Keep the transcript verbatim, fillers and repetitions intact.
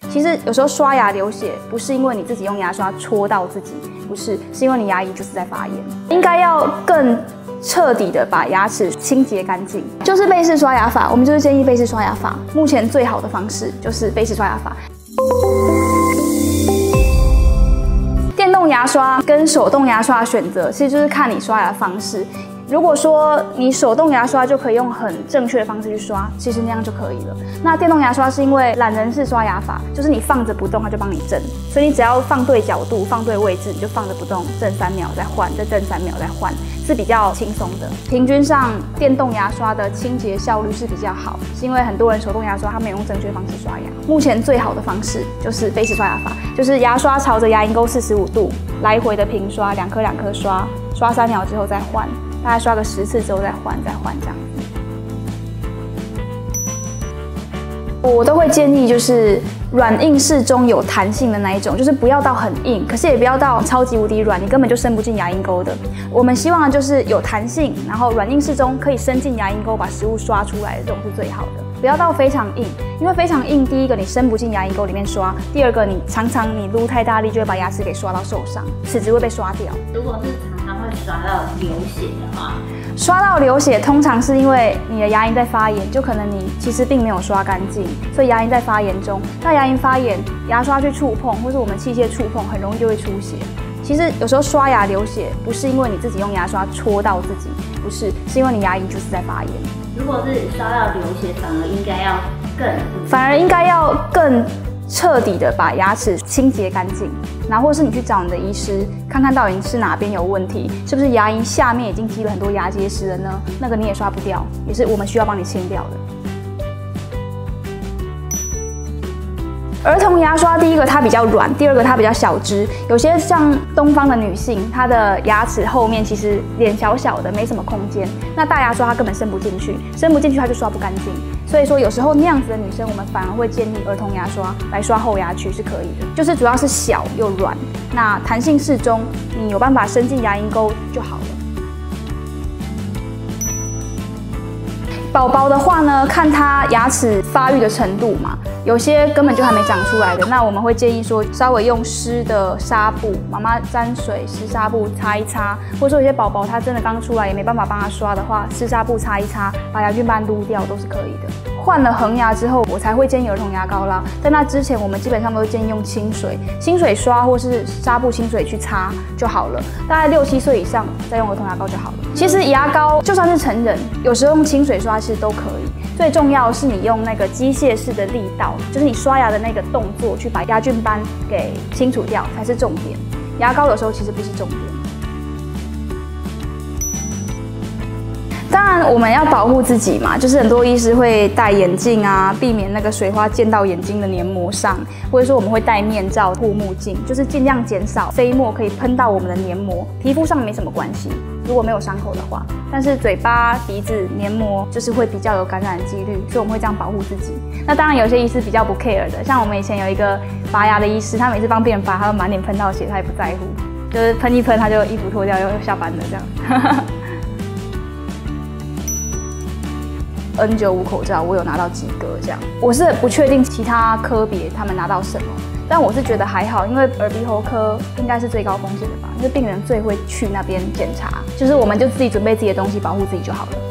其实有时候刷牙流血，不是因为你自己用牙刷戳到自己，不是，是因为你牙龈就是在发炎，应该要更彻底的把牙齿清洁干净，就是背式刷牙法。我们就是建议背式刷牙法，目前最好的方式就是背式刷牙法。电动牙刷跟手动牙刷的选择，其实就是看你刷牙的方式。如果说你手动牙刷就可以用很正确的方式去刷，其实那样就可以了。那电动牙刷是因为懒人式刷牙法，就是你放着不动，它就帮你震，所以你只要放对角度、放对位置，你就放着不动，震三秒再换，再震三秒再换，是比较轻松的。平均上，电动牙刷的清洁效率是比较好，是因为很多人手动牙刷它没有用正确方式刷牙。目前最好的方式就是背式刷牙法，就是牙刷朝着牙龈沟四十五度，来回的平刷，两颗两颗刷，刷三秒之后再换。大概刷个十次之后再换，再换这样子。我都会建议就是软硬适中有弹性的那一种，就是不要到很硬，可是也不要到超级无敌软，你根本就伸不进牙龈沟的。我们希望的就是有弹性，然后软硬适中，可以伸进牙龈沟把食物刷出来的，这种是最好的。不要到非常硬，因为非常硬，第一个你伸不进牙龈沟里面刷，第二个你常常你撸太大力就会把牙齿给刷到受伤，齿质会被刷掉。 如果是常常会刷到流血的话， 刷到流血通常是因为你的牙龈在发炎，就可能你其实并没有刷干净，所以牙龈在发炎中。那牙龈发炎，牙刷去触碰或是我们器械触碰，很容易就会出血。其实有时候刷牙流血，不是因为你自己用牙刷戳到自己，不是，是因为你牙龈就是在发炎。 如果是刷到流血，反而应该要更， 反而应该要更彻底的把牙齿清洁干净，然后或是你去找你的医师，看看到底是哪边有问题，是不是牙龈下面已经积了很多牙结石了呢？那个你也刷不掉，也是我们需要帮你清掉的。儿童牙刷，第一个它比较软，第二个它比较小只。有些像东方的女性，她的牙齿后面其实脸小小的，没什么空间。那大牙刷它根本伸不进去，伸不进去它就刷不干净。所以说有时候那样子的女生，我们反而会建议儿童牙刷来刷后牙区是可以的。就是主要是小又软，那弹性适中，你有办法伸进牙龈沟就好了。宝宝的话呢，看他牙齿发育的程度嘛，有些根本就还没长出来的，那我们会建议说，稍微用湿的纱布，妈妈沾水湿纱布擦一擦，或者说有些宝宝他真的刚出来也没办法帮他刷的话，湿纱布擦一擦，把牙菌斑撸掉都是可以的。换了恒牙之后，我才会建议儿童牙膏啦。在那之前，我们基本上都是建议用清水、清水刷或是纱布清水去擦就好了。大概六七岁以上再用儿童牙膏就好了。其实牙膏就算是成人，有时候用清水刷其实都可以。最重要的是你用那个机械式的力道，就是你刷牙的那个动作，去把牙菌斑给清除掉才是重点。牙膏有时候其实不是重点。当然，我们要保护自己嘛，就是很多医师会戴眼镜啊，避免那个水花溅到眼睛的黏膜上，或者说我们会戴面罩、护目镜，就是尽量减少飞沫可以喷到我们的黏膜，皮肤上没什么关系，如果没有伤口的话。但是嘴巴、鼻子、黏膜就是会比较有感染的几率，所以我们会这样保护自己。那当然，有些医师比较不 care 的，像我们以前有一个拔牙的医师，他每次帮病人拔，他都满脸喷到血，他也不在乎，就是喷一喷他就衣服脱掉又下班了这样。N 九十五 口罩我有拿到几个这样，我是不确定其他科别他们拿到什么，但我是觉得还好，因为耳鼻喉科应该是最高风险的吧，因为病人最会去那边检查，就是我们就自己准备自己的东西保护自己就好了。